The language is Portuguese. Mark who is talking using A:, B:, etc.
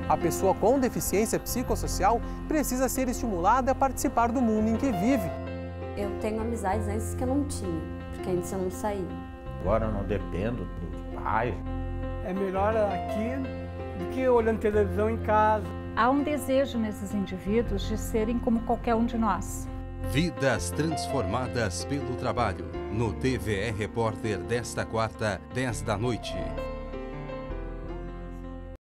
A: A pessoa com deficiência psicossocial precisa ser estimulada a participar do mundo em que vive.
B: Eu tenho amizades antes que eu não tinha, porque antes eu não saía.
C: Agora eu não dependo dos pais.
D: É melhor aqui do que olhando televisão em casa.
E: Há um desejo nesses indivíduos de serem como qualquer um de nós.
F: Vidas transformadas pelo trabalho. No TVE Repórter desta quarta, 10 da noite.